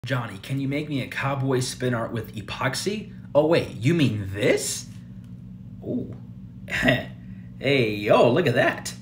Johnny, can you make me a cowboy spin art with epoxy? Oh wait, you mean this? Oh, hey, yo, look at that.